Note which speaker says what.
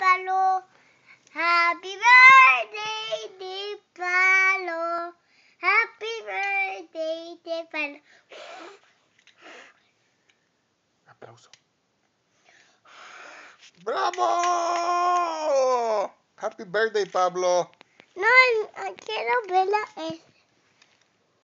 Speaker 1: Pablo. Happy birthday, dear Pablo. Happy birthday, dear Pablo.
Speaker 2: Aplauso. ¡Bravo! Happy birthday, Pablo.
Speaker 1: No, quiero verla.